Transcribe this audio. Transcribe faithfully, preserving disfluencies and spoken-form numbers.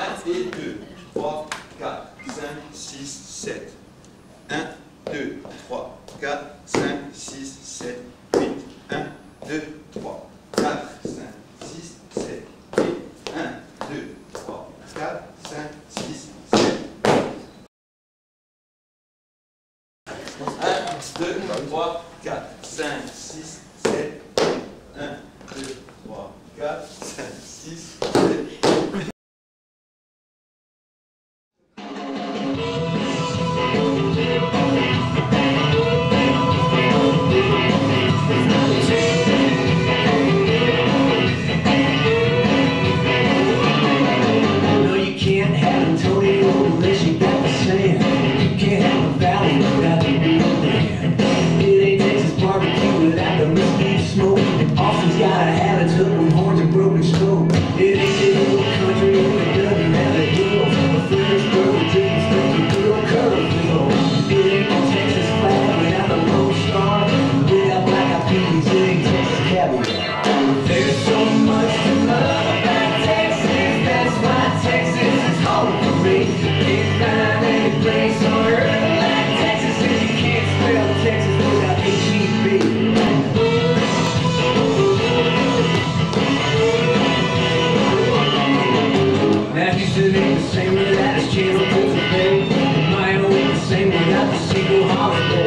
un et deux, trois, quatre, cinq, six, sept. un, deux, trois, quatre, cinq, six, sept, huit. un, deux, trois, quatre, cinq, six, sept, huit. un, deux, trois, quatre, cinq, six, sept. un, deux, trois, quatre, cinq, six, sept, un, deux, trois, quatre, cinq, six, sept. Same without a single holiday.